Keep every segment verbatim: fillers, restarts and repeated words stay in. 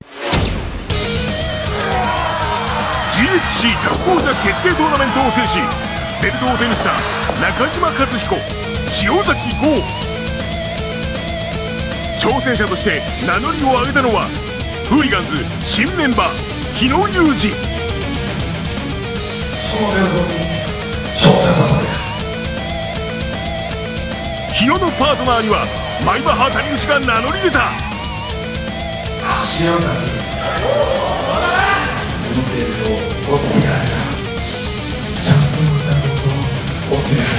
ジーエイチシー タッグ王者決定トーナメントを制しベルトを手にした中島克彦、塩崎豪。挑戦者として名乗りを上げたのはフーリガンズ新メンバー日野裕二。 そのベルトに挑戦させて。 日野のパートナーにはマイバッハ谷口が名乗り出た。 塩崎、そのベルトを追ってやる。さすがなことを追ってやる。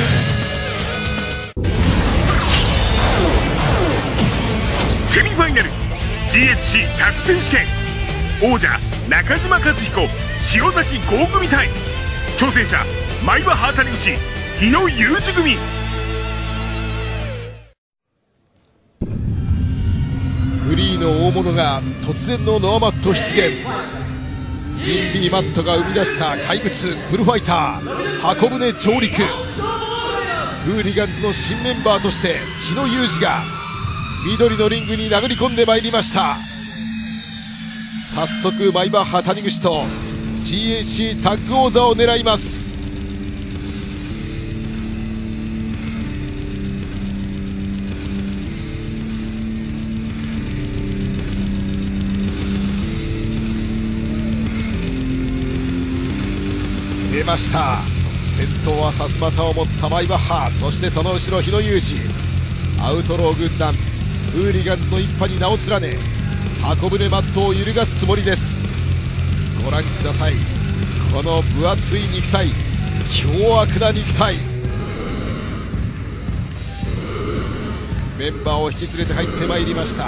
セミファイナル ジーエイチシー タッグ選手権、王者中島克彦、塩崎豪組対挑戦者マイバッハ谷口、日野裕二組。 フリーの大物が突然のノアマット出現。ジンビーマットが生み出した怪物フルファイター箱舟上陸。フーリガンズの新メンバーとして日野裕二が緑のリングに殴り込んでまいりました。早速マイバッハ谷口と ジーエイチシー タッグ王座を狙います。出ました。先頭はさすまたを持ったマイバッハ、そしてその後ろ日野裕二。アウトロー軍団フーリガンズの一派に名を連ね箱舟マットを揺るがすつもりです。ご覧ください、この分厚い肉体、凶悪な肉体。メンバーを引き連れて入ってまいりました。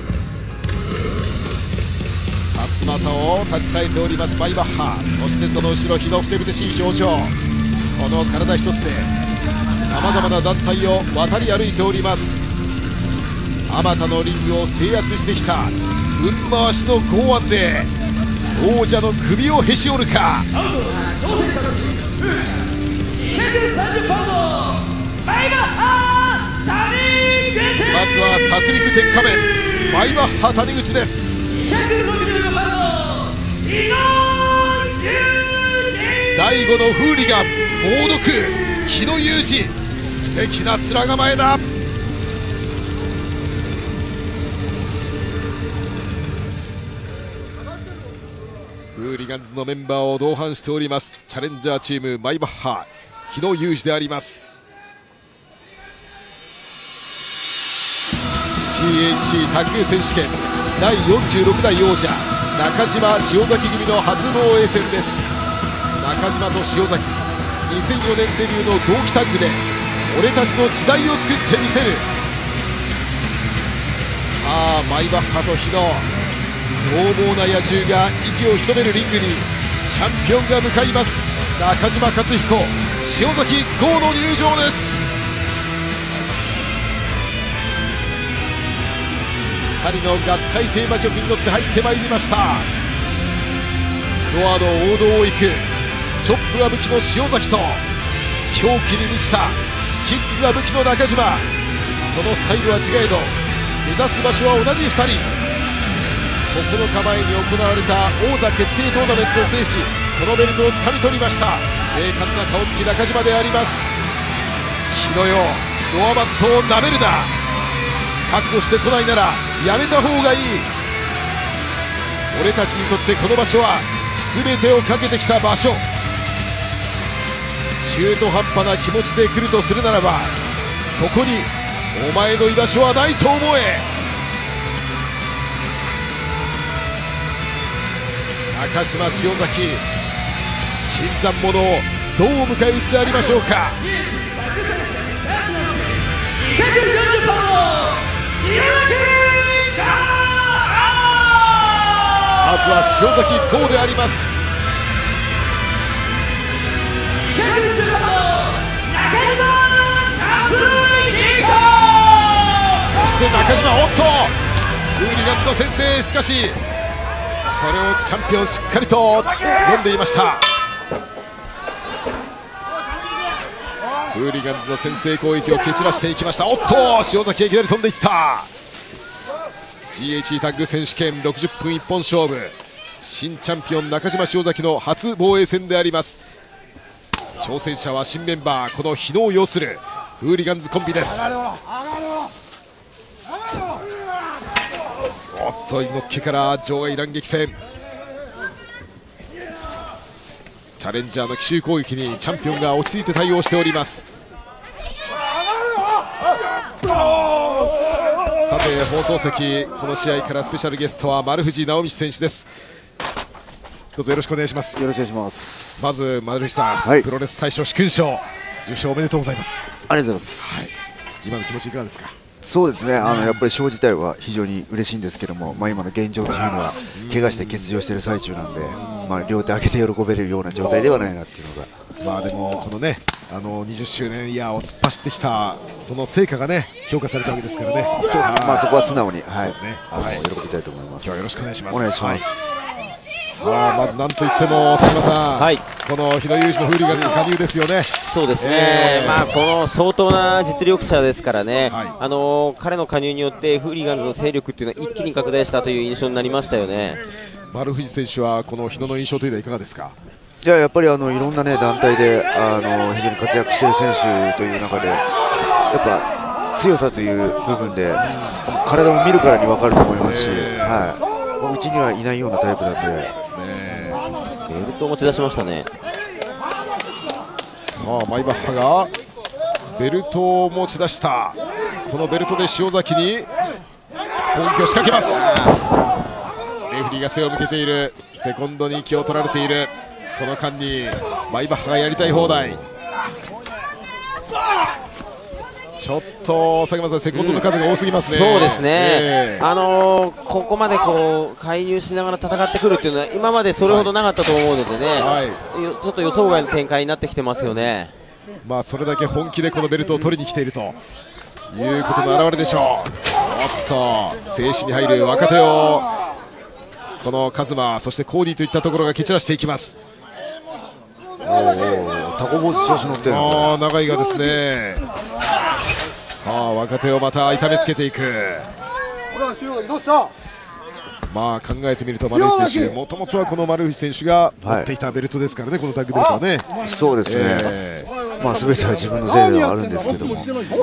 さすまたを立ち去えておりますマイバッハ、そしてその後ろ日のふてぶてしい表情。この体一つでさまざまな団体を渡り歩いております。あまたのリングを制圧してきた運回しの剛腕で王者の首をへし折るか。まずは殺戮鉄仮面マイバッハ谷口です。第五のフーリガン猛毒日野裕二、不敵な面構えだ。フーリガンズのメンバーを同伴しておりますチャレンジャーチームマイバッハ日野裕二であります。 ジーエイチシー 卓球選手権だいよんじゅうろくだい王者中島塩崎組の初防衛戦です。中島と塩崎、にせんよねんデビューの同期タッグで俺たちの時代を作ってみせる。さあマイバッハと日野、獰猛な野獣が息を潜めるリングにチャンピオンが向かいます。中島克彦、塩崎豪の入場です。ふたりの合体テーマ曲に乗って入ってまいりました。ドアの王道を行くチョップが武器の塩崎と狂気に満ちたキックが武器の中島。そのスタイルは違えど目指す場所は同じふたり。ここのかまえに行われた王座決定トーナメントを制しこのベルトをつかみ取りました。精悍な顔つき中島であります。日野よ、ドアマットをなめるな。覚悟してこないならやめた方がいい。俺たちにとってこの場所は全てをかけてきた場所。中途半端な気持ちで来るとするならばここにお前の居場所はないと思え。中島塩崎、新参者をどう迎え撃つでありましょうか。まずは塩崎豪であります。そして中島、おっとフーリガンズの先制、しかしそれをチャンピオンしっかりと読んでいました。フーリガンズの先制攻撃を蹴散らしていきました。おっと塩崎いきなり飛んでいった。 ジーエイチ タッグ選手権ろくじゅっぷん一本勝負、新チャンピオン中島塩崎の初防衛戦であります。挑戦者は新メンバー、この日野を擁するフーリガンズコンビです。おっと、のっけから場外乱撃戦、チャレンジャーの奇襲攻撃にチャンピオンが落ち着いて対応しております。さて放送席、この試合からスペシャルゲストは丸藤直道選手です。どうぞよろしくお願いします。 よろしくお願いします。 まず丸藤さん、はい、プロレス大賞殊勲賞受賞おめでとうございます。 ありがとうございます、 はい、今の気持ちいかがですか？ そうですね、あのやっぱり賞自体は非常に嬉しいんですけども、まあ、今の現状というのは怪我して欠場している最中なんで、まあ、両手上げて喜べるような状態ではないなっていうのが。 まあでもこのね、あのにじゅっしゅうねんイヤーを突っ走ってきたその成果がね評価されたわけですからね。 そう、まあ、そこは素直に、はい、 ですね、 あの、はい、喜びたいと思います。 今日はよろしくお願いします。 お願いします。 さあまずなんといっても佐久間さん、 はい、 この日野裕二のフーリガンズ加入ですよね。 そうですね、 えー、 まあこの相当な実力者ですからね、 はい、 あのー、彼の加入によってフーリガンズの勢力っていうのは一気に拡大したという印象になりましたよね。 丸藤選手はこの日野の印象というのはいかがですか？ いや、やっぱりあのいろんな、ね、団体であの非常に活躍している選手という中で、やっぱ強さという部分で体を見るからに分かると思いますし、えーはい、うちにはいないようなタイプなんで、そうですね、 ベルトを持ち出しましたね。 さあマイバッハがベルトを持ち出した。このベルトで塩崎に攻撃を仕掛けます。レフリーが背を向けている。セコンドに気を取られている。その間にマイバッハがやりたい放題。ちょっと佐久間さん、セコンドの数が多すぎますね。 うん、そうですね、 えー、 あのー、ここまでこう介入しながら戦ってくるっていうのは今までそれほどなかったと思うのでね、はいはい、ちょっと予想外の展開になってきてますよね。 まあそれだけ本気でこのベルトを取りに来ているということの表れでしょう。おっと静止に入る若手をこのカズマ、そしてコーディといったところが蹴散らしていきます。 おお、タコ坊主調子乗ってる。 ああ、長いがですね。さあ若手をまた痛めつけていく。まあ考えてみると丸藤選手、もともとはこの丸藤選手が持っていたベルトですからね、はい、このタッグベルトはね。 そうですね、えー、まあ全ては自分のせいではあるんですけども。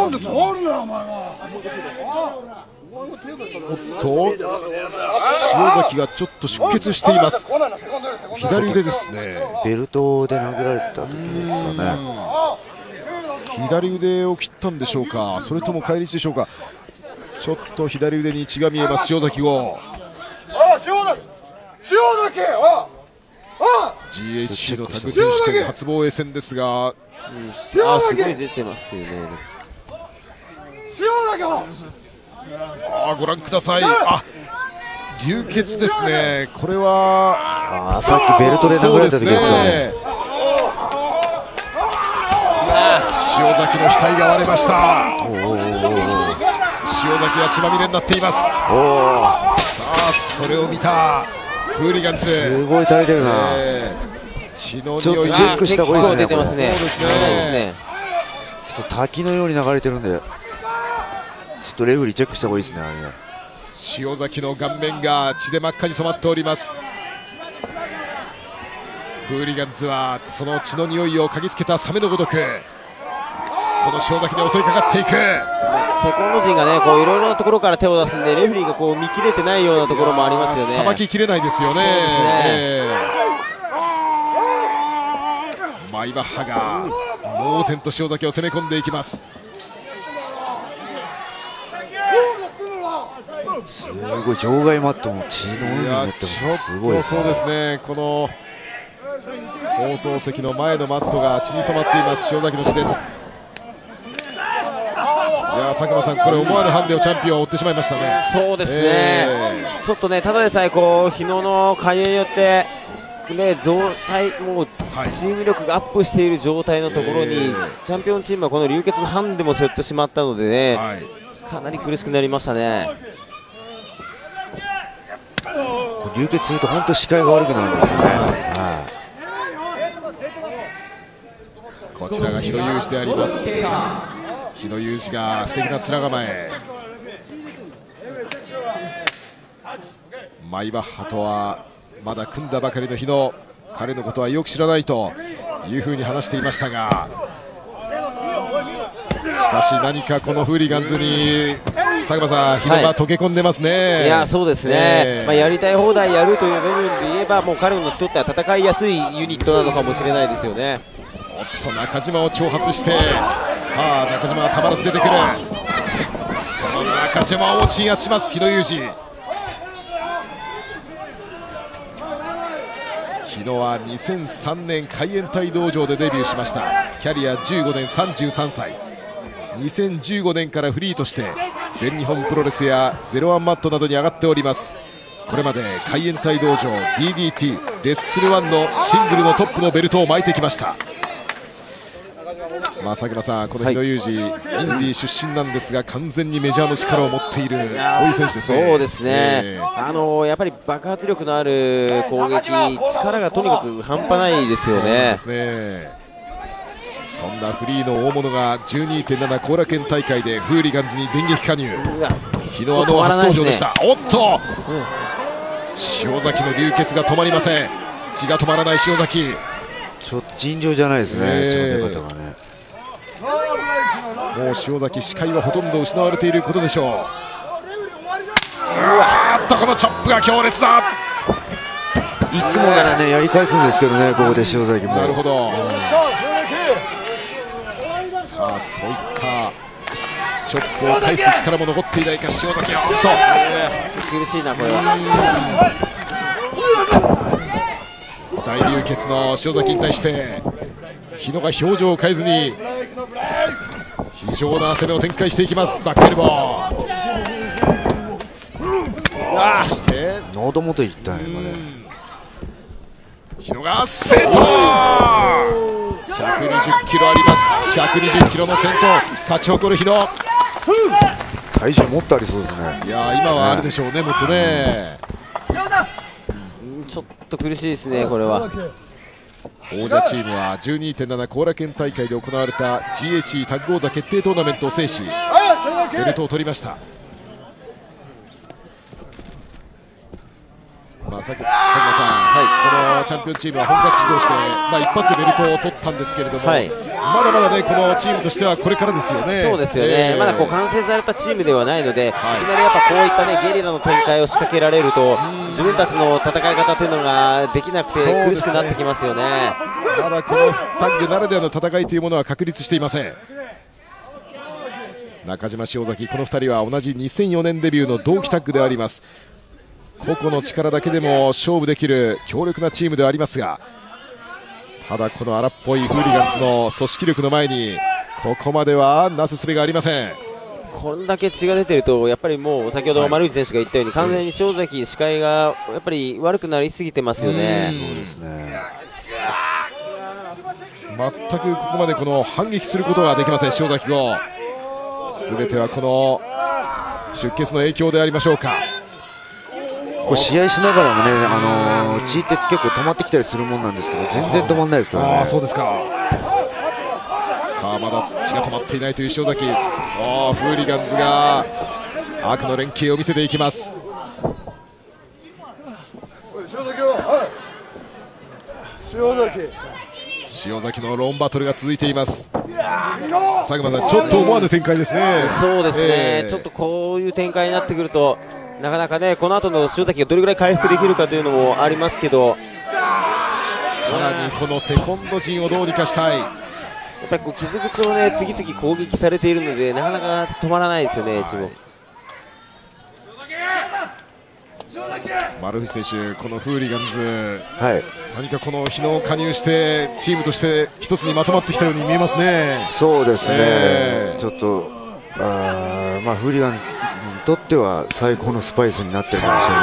おっと塩崎がちょっと出血しています。左腕ですね。 ベルトで殴られた時ですかね。 左腕を切ったんでしょうか、それとも返り血でしょうか。ちょっと左腕に血が見えます。塩崎号 ジーエイチシー のタッグ選手権初防衛戦ですが、うん、 あすごい出てますよね。 あご覧ください。あ流血ですね。これはあさっきベルトで殴られた時ですかね。 塩崎の額が割れました。塩崎は血まみれになっています。さあそれを見たフーリガンズ、 すごい垂れてるな、 えー、血のちょっと匂いチェックした方がいいですね。 出てますね。 そうですね。 ちょっと滝のように流れてるんで、ちょっとレフェリーチェックした方がいいですね。あれね、 塩崎の顔面が血で真っ赤に染まっております。フーリガンズはその血の匂いを嗅ぎつけたサメのごとくこの塩崎に襲いかかっていく。 セコンド陣がね、こういろいろなところから手を出すんで、レフェリーがこう見切れてないようなところもありますよね。 さばききれないですよね。えー、マイバッハが猛然と塩崎を攻め込んでいきます。 すごい場外マットも血の海になってます。すごいですね。 そうですね。この放送席の前のマットが血に染まっています。塩崎の血です。いや佐久間さん、これ思わぬハンデをチャンピオンを追ってしまいましたね。 そうですね、 えー、 ちょっとね、ただでさえこう日野の加入によってね、状態もうチーム力がアップしている状態のところに、えー、チャンピオンチームはこの流血のハンデも背負ってしまったのでね、はい、かなり苦しくなりましたね。 流血すると本当視界が悪くなるんですよね。はい、 こちらが日野裕二であります。日野裕二が不敵な面構え。 マイバッハとはまだ組んだばかりの日の彼のことはよく知らないというふうに話していましたが、しかし何かこのフーリガンズに佐久間さん、日野が溶け込んでますね。 はい、いやそうですね、えーまあ、やりたい放題やるという部分で言えばもう彼にとっては戦いやすいユニットなのかもしれないですよね。 おっと中島を挑発して、さあ中島がたまらず出てくる。その中島を鎮圧します日野裕二。日野はにせんさんねん海援隊道場でデビューしました。キャリアじゅうごねん、さんじゅうさんさい。にせんじゅうごねんからフリーとして全日本プロレスやゼロワンマットなどに上がっております。これまで海援隊道場 ディーディーティー レッスルワンのシングルのトップのベルトを巻いてきました。まあ、佐久間さん、この日野裕二、はい、インディー出身なんですが完全にメジャーの力を持っている、そういう選手ですね。 そうですね、えー、あのー、やっぱり爆発力のある攻撃、力がとにかく半端ないですよね。そうですね。そんなフリーの大物が じゅうにてんなな 後楽園大会でフーリガンズに電撃加入。日野はの初登場でした。おっと、うん、塩崎の流血が止まりません。血が止まらない塩崎、 ちょっと尋常じゃないですね、えー、血の出方がね。 もう塩崎、視界はほとんど失われていることでしょう。うわーっとこのチョップが強烈だ。 いつもならねやり返すんですけどね、ここで塩崎も。 なるほど、うん、さあそういったチョップを返す力も残っていないか塩崎。おっと苦しいなこれは。 大流血の塩崎に対して日野が表情を変えずに非常な攻めを展開していきます。バックエルボー、そして喉元いったね今ね。 日野が先頭、ひゃくにじゅっキロあります。ひゃくにじゅっキロの先頭、勝ち誇る日野。 体重もっとありそうですね。 いや今はあるでしょうね、もっとね。 ちょっと苦しいですねこれは。 王者チームは じゅうにてんなな 後楽園大会で行われた ジーエーシー タッグ王座決定トーナメントを制しベルトを取りました。まあ、さっき佐久間さん、はい、このチャンピオンチームは本格始動して、まあ、一発でベルトを取ったんですけれども、はい、まだまだねこのチームとしてはこれからですよね。 そうですよね、えー、まだこう完成されたチームではないので、はい、いきなりやっぱこういったねゲリラの展開を仕掛けられると自分たちの戦い方というのができなくて苦しくなってきますよね。 まだこのタッグならではの戦いというものは確立していません。中島塩崎、このふたりは同じにせんよねんデビューの同期タッグであります。個々の力だけでも勝負できる強力なチームではありますが、ただこの荒っぽいフーリガンズの組織力の前にここまではなすすべがありません。 これだけ血が出ているとやっぱりもう先ほど丸内選手が言ったように、はい、完全に塩崎視界がやっぱり悪くなりすぎてますよね。 そうですね、 全くここまでこの反撃することができません塩崎号。全てはこの出血の影響でありましょうか。 こう試合しながらもね、あのー、血って結構止まってきたりするもんなんですけど全然止まらないですからね。 あ、そうですか。さあまだ血が止まっていないという塩崎です。おー、フーリガンズが悪の連携を見せていきます。塩崎のローンバトルが続いています。佐久間さん、ちょっと思わぬ展開ですね。 そうですね、えー、ちょっとこういう展開になってくるとなかなかねこの後の塩崎がどれぐらい回復できるかというのもありますけど、 さらにこのセコンド陣をどうにかしたい。 やっぱりこう傷口をね次々攻撃されているのでなかなか止まらないですよね、一部。 丸藤選手、このフーリガンズ、 はい、 何かこの日野を加入してチームとして一つにまとまってきたように見えますね。 そうですね、えー、ちょっとあ、まあ、フーリガンズにとっては最高のスパイスになってるかもしれない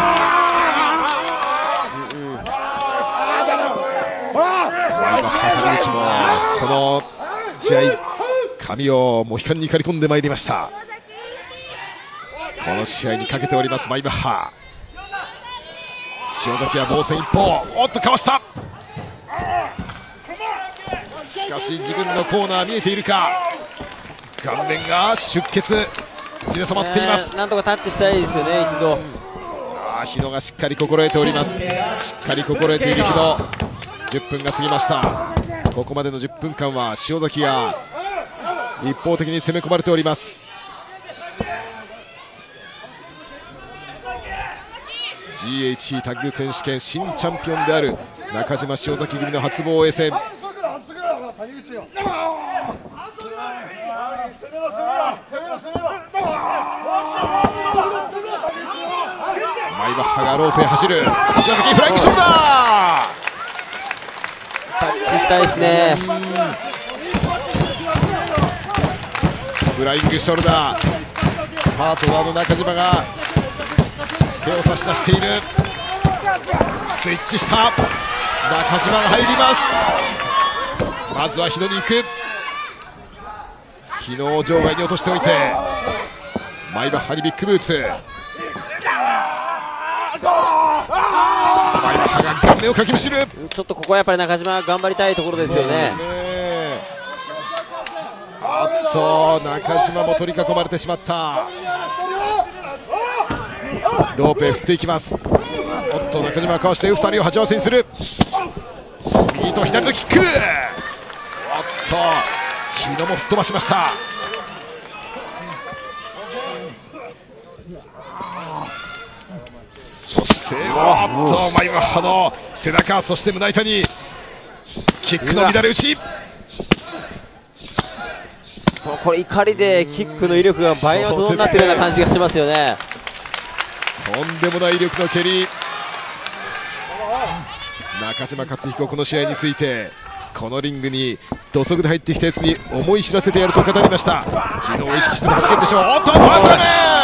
ですね。もこの試合髪をモヒカンに刈り込んでまいりました。この試合にかけておりますマイバッハ。塩崎は防戦一方、おっとかわした。しかし自分のコーナー見えているか。顔面が出血、血で染まっています。 なんとかタッチしたいですよね、一度。 さあ日野がしっかり心得ております。しっかり心得ている日野。じゅっぷんが過ぎました。ここまでのじゅっぷんかんは塩崎が一方的に攻め込まれております。 ジーエイチイー タッグ選手権新チャンピオンである中島塩崎組の初防衛戦。マイバッハがロープへ走る。塩崎フライングショルダータッチしたいですね。 フライングショルダー。パートナーの中島が手を差し出している。スイッチした中島が入ります。まずは日野に行く。日野を場外に落としておいてマイバッハにビッグブーツ。マイバッハが顔面をかきむしる。 ちょっとここはやっぱり中島頑張りたいところですよね。 あっと中島も取り囲まれてしまった。ロープへ振っていきます。おっと中島がかわしてふたりを鉢合わせにする。右と左のキック。おっと日野も吹っ飛ばしました。そしておっとマイバッハの背中、そして胸板にキックの乱れ打ち。 これ怒りでキックの威力が倍の増になっているような感じがしますよね。 とんでもない威力の蹴り。中島克彦、この試合についてこのリングに土足で入ってきたやつに思い知らせてやると語りました。日野を意識しての発言でしょう。おっとパワースラ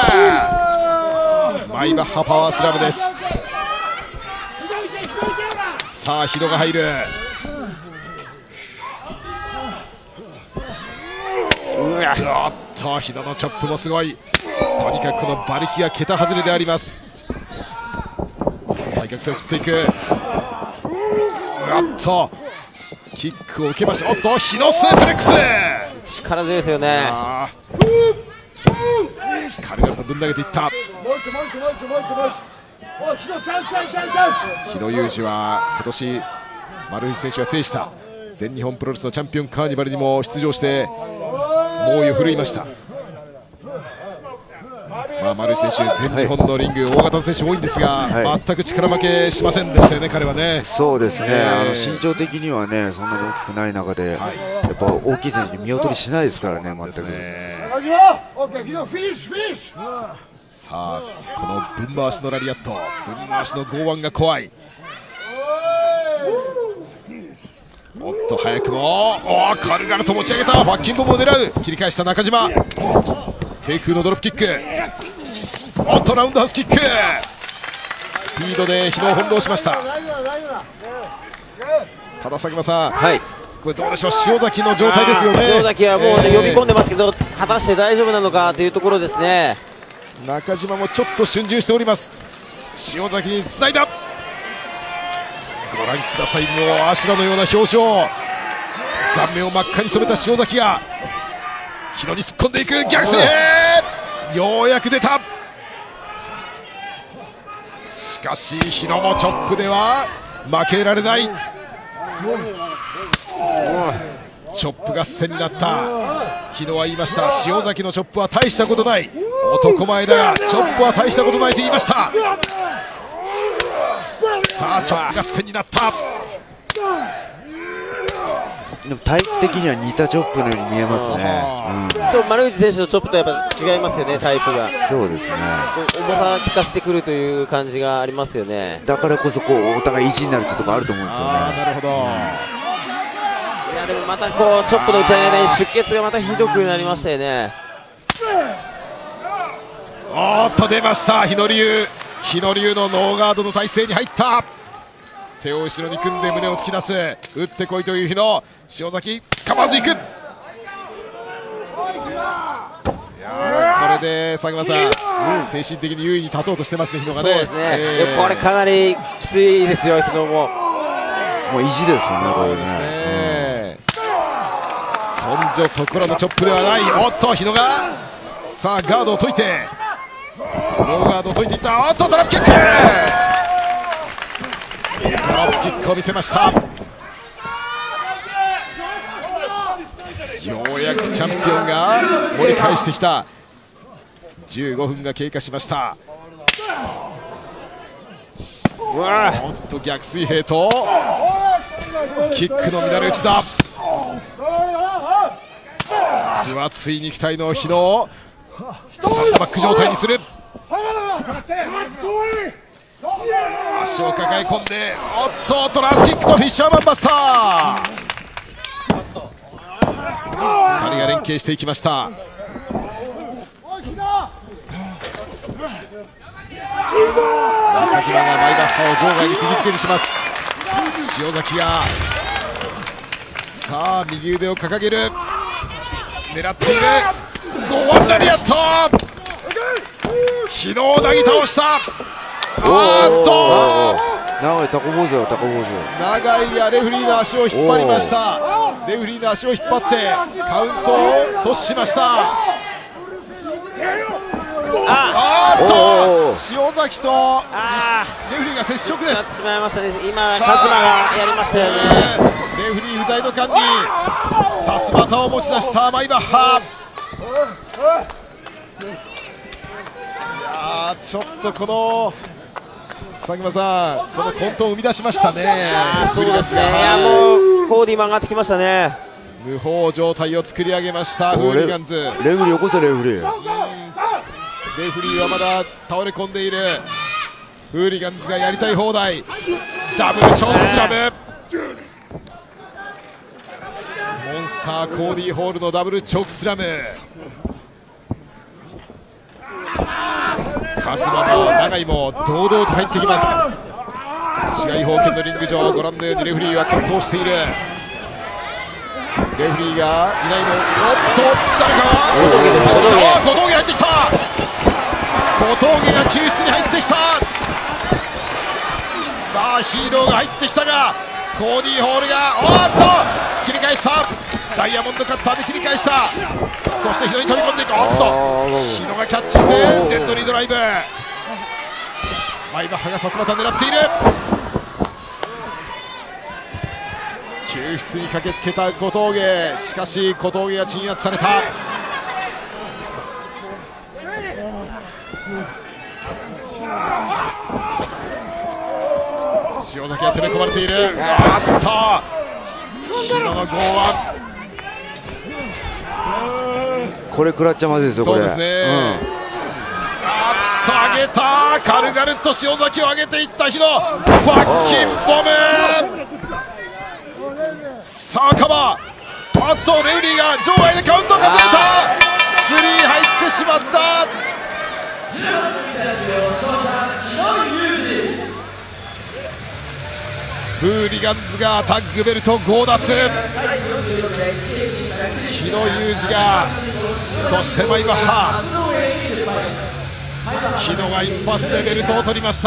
ム。マイバッハパワースラムです。さあ日野が入る。おっと日野のチョップもすごい。とにかくこの馬力が桁外れであります。対角線を振っていく。おっとキックを受けました。おっと日野スープレックス、 力強いですよね。 軽々とぶん投げていった。日野裕二は今年丸藤選手が制した全日本プロレスのチャンピオンカーニバルにも出場して猛威を振るいました。まあ、丸内選手、全日本のリング、大型の選手多いんですが、はい、全く力負けしませんでしたよね、彼はね。 そうですね、えー、あの身長的にはね、そんなに大きくない中で、はい、やっぱ大きい選手に見劣りしないですからね、全く。さあ、このぶん回しのラリアット、ぶん回しの剛腕が怖い。おっと、早くも、お軽々と持ち上げた、ファッキンボムを狙う、切り返した中島。低空のドロップキック。おっとラウンドハウスキック。スピードで日野を翻弄しました。ただ佐久間さん、はい、これどうでしょう、塩崎の状態ですよね。 塩崎はもう、ね、えー、呼び込んでますけど、果たして大丈夫なのかというところですね。 中島もちょっと逡巡しております。塩崎につないだ。ご覧ください、もうアシュラのような表情。顔面を真っ赤に染めた塩崎が日野に突っ込んでいく。逆性、うん、ようやく出た。しかし日野もチョップでは負けられない。チョップ合戦になった。日野は言いました、塩崎のチョップは大したことない、男前だがチョップは大したことないと言いました。さあチョップ合戦になった。でもタイプ的には似たチョップのように見えますね。 うん、丸内選手のチョップとやっぱ違いますよね、タイプが。 そうですね、 重さ効かしてくるという感じがありますよね。 だからこそこうお互い意地になるってところあると思うんですよね。 あなるほど、うん、いやでもまたこうチョップの打ち上げで出血がまたひどくなりましたよね。 おっと出ました、日野龍。日野龍のノーガードの体勢に入った。手を後ろに組んで胸を突き出す。打ってこいという日野。塩崎かまずいく。いやこれで佐久間さん、うん、精神的に優位に立とうとしてますね、日野がね。 そうですね、えー、これかなりきついですよ、日野も。 もう意地ですよね、これね。 そんじょそこらのチョップではない。おっと日野がさあガードを解いてノーガードを解いていった。おっとドラップキック、ドラップキックを見せました。ようやくチャンピオンが盛り返してきた。じゅうごふんが経過しました。おっと逆水平とキックの乱れ打ちだ。分厚い肉体の日野、サンドバック状態にする。足を抱え込んで、おっとトランスキックとフィッシャーマンバスター、ふたりが連携していきました。中島がマイバッハを場外に釘付けにします。塩崎がさあ右腕を掲げる、狙っている。ゴーンラリアット、日野をなぎ倒した。あーっと長いタコ坊主よ、タコ坊主。 長いがレフリーの足を引っ張りました。レフリーの足を引っ張ってカウントを阻止しました。あーっと塩崎とレフリーが接触です。 しまいましたね。今カズマがやりましたよね。 レフリー不在の間にさすまたを持ち出したマイバッハ。いやーちょっとこの佐久間さん、この混沌を生み出しましたね。 そうですね。いやもうコーディも上がってきましたね。 無法状態を作り上げましたフーリガンズ。 レフリー起こせ、レフリー。 レフリーはまだ倒れ込んでいる。フーリガンズがやりたい放題。ダブルチョークスラム、モンスターコーディーホールのダブルチョークスラム。カズマも永井も堂々と入ってきます。試合法権のリング上、ご覧のようにレフリーは健闘している。レフリーがいないの。おっと誰かさあ小峠入ってきた。小峠が救出に入ってきた。さあヒーローが入ってきたが、コーディーホールがおっと切り返した。ダイヤモンドカッターで切り返した。そして日野に飛び込んでいく。おっと日野がキャッチしてデッドリードライブ。マイバッハがさすまた狙っている。救出に駆けつけた小峠、しかし小峠が鎮圧された。塩崎が攻め込まれている。あっと日野の剛腕、 これ食らっちゃまずいですよ、これ。 そうですね、うん、あっと上げた。軽々と塩崎を上げていった日野、ファッキンボム。さあカバー、あっとレフリーが場外でカウントを数えた。スリー入ってしまった。フーリガンズがタッグベルト強奪。日野裕二が、そしてマイバッハ。日野が一発でベルトを取りました。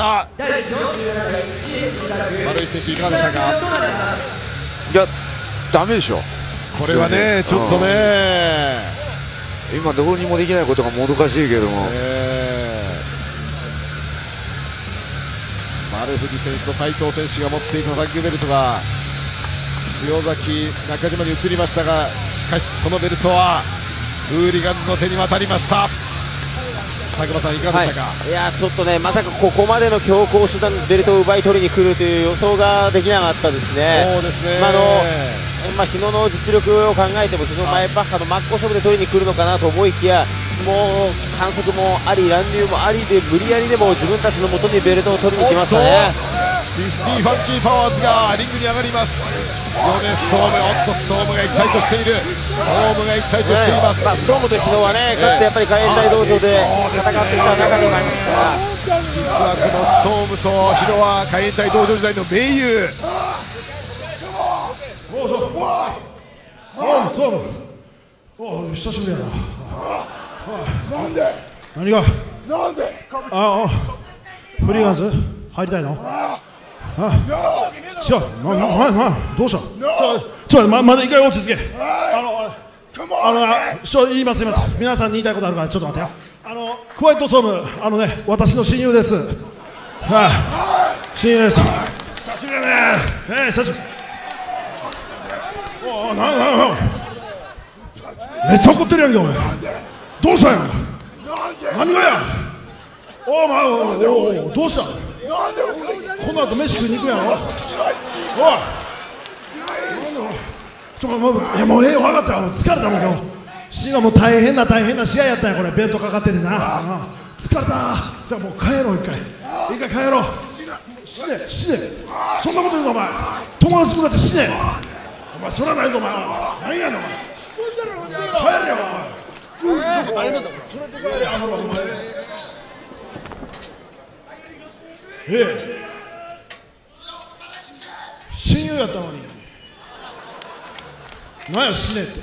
丸井選手いかがでしたか。 いやダメでしょこれはね、ちょっとね、 今どうにもできないことがもどかしいけども、 えー、丸藤選手と斉藤選手が持っていくタッグベルトが塩崎、中島に移りましたが、しかしそのベルトはフーリガンズの手に渡りました。佐久間さんいかがでしたか。 はい、いやちょっとね、まさかここまでの強行手段でベルトを奪い取りに来るという予想ができなかったですね。 そうですね、 まああのまあ、日野の実力を考えても、日野マイバッハの真っ向勝負で取りに来るのかなと思いきや、もう反則もあり乱入もありで、無理やりでも自分たちの元にベルトを取りに来ましたね。 フィフティーファンキーパワーズがリングに上がります。ヨネストーム、おっとストームがエキサイトしている。ストームがエキサイトしています。 ね、まあ、ストームと日野はね、かつてやっぱり海援隊道場で戦ってきた中にもありますから、 実はこのストームと日野は海援隊道場時代の盟友。 ああ、ストーム。おお、久しぶりやな。なんで？何が？なんで？ああ、フリーガンズ入りたいの？ああ、違う、な、な、な、な、どうした？ちょ、ちょ、ま、まだ一回落ち着け。あの、あの、ちょ、言います、言います。皆さんに言いたいことあるから、ちょっと待ってよ。 あのクワイエットストーム、あのね、私の親友です。はい、親友です。久しぶりだね。えー、久しぶり。おお、なななめっちゃ怒ってるやんけお前。どうしたんや。何がや。おお、まあ、おお、どうした。この後飯食いに行くやろ。おい。ちょっともう、いやもうええよ、分かったよ。疲れたもん今日。シがもう大変な大変な試合やったんやこれ。ベルトかかっててな。疲れた。じゃあもう帰ろう一回。一回帰ろう。死ね死ね。そんなこと言うぞお前。友達とだって死ね。お前そらないぞお前。何やねんお前。帰れよお前。ちょっと大変なんだ。それで帰れ。あのお前。ええ。親友やったのに。何や死ねって。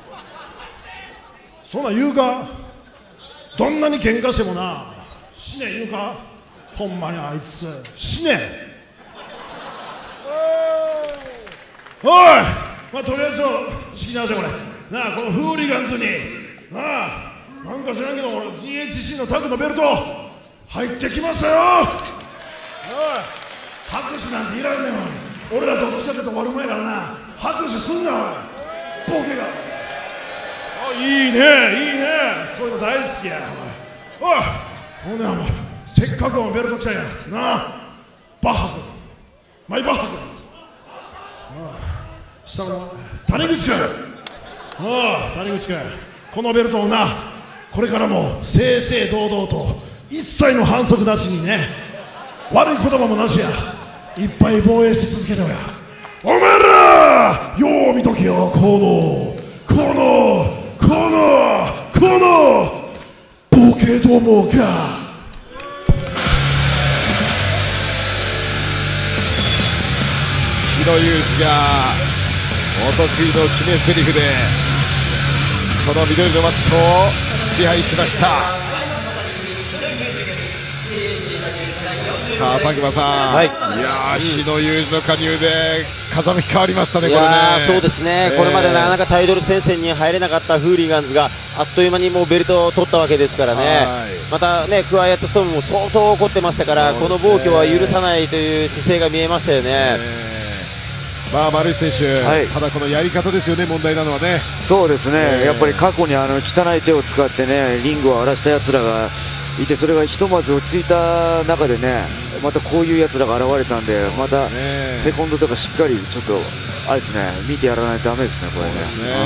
そんなん言うか。どんなに喧嘩してもな死ね言うか。ほんまにあいつ死ね。おい、まあ、とりあえず好きな味これなあ。このフーリガンズになあ、なんか知らんけど俺 ジーエイチシー のタグのベルト入ってきましたよ。おい、拍手なんていらんねん。俺らどっちかっていうと終わる前からな拍手すんなおい、ボケが。いいねいいね、そういうの大好きやおい。ほんでもうせっかくベルト来たんやなあ。バッハ君、マイバッハ君、下の谷口君、ああ谷口君、このベルトをなこれからも正々堂々と一切の反則なしにね、悪い言葉もなしやいっぱい防衛し続けておや。お前らよう見とけよ。このこのこのこのボケどもが。 日野裕二がお得意の決め台詞でこの緑のマットを支配しました。さあ佐久間さん、はい、いやー、日野裕二の加入で風向き変わりましたね。これね、 そうですね、えー、これまでなかなかタイトル戦線に入れなかったフーリガンズがあっという間にもうベルトを取ったわけですからね。またね、クワイエットストームも相当怒ってましたから、ね、この暴挙は許さないという姿勢が見えましたよね。 えー、まあ丸石選手、はい、ただこのやり方ですよね、問題なのはね。 そうですね、 えー、 やっぱり過去にあの汚い手を使ってねリングを荒らしたやつらがいて、それがひとまず落ち着いた中でね、またこういうやつらが現れたんで、またセコンドとかしっかりちょっとあれですね、見てやらないとダメですね、これね。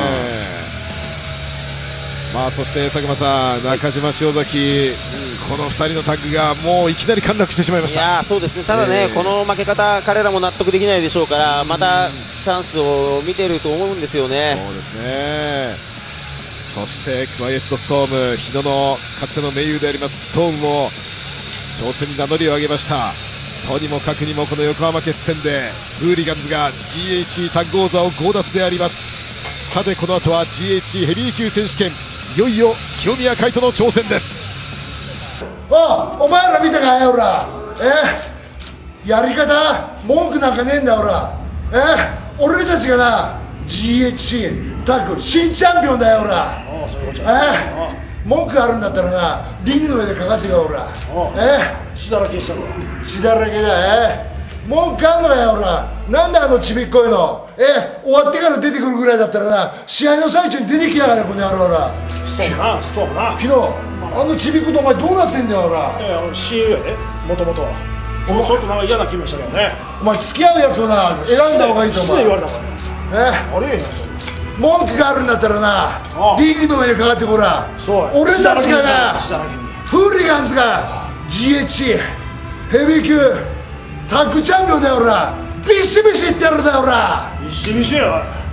まあそして佐久間さん、中島、塩崎、このふたりのタッグがもういきなり陥落してしまいました。 いやそうですね、ただね、えー、この負け方、彼らも納得できないでしょうから、またチャンスを見てると思うんですよね。 そうですね。そしてクワイエットストーム、日野のかつての盟友でありますストーンも挑戦に名乗りを上げました。とにもかくにもこの横浜決戦でフーリガンズが ジーエイチイー タッグ王座を強奪であります。さてこの後は ジーエイチイー ヘビー級選手権、いよいよ清宮海斗の挑戦です。 おお前ら見たかよ、ほら、えやり方文句なんかねえんだよ、ほら、え俺たちがな ジーエイチシー タッグ新チャンピオンだよ、ほら。え文句あるんだったらなリングの上でかかってよ、ほら。え血だらけしたの。 血だらけだ。え文句あんのかよ、ほら。なんであのちびっこいのえ終わってから出てくるぐらいだったらな試合の最中に出てきやがれ、この野郎。ほらストームな、ストームな。 昨日あのちびっことお前どうなってんだよ、ほら。 いや親友やで、もともとは。もうちょっとなんか嫌な気もしたけどね。 お前付き合うやつをな選んだ方がいいぞ、お前。 言われたからえあれ文句があるんだったらなリングの上にかかってこら。俺たちがなフーリガンズが ジーエイチイー ヘビー級タッグチャンピオンだよ、ほら。ビシビシいってやるんだよ、ほら。 ビシビシや。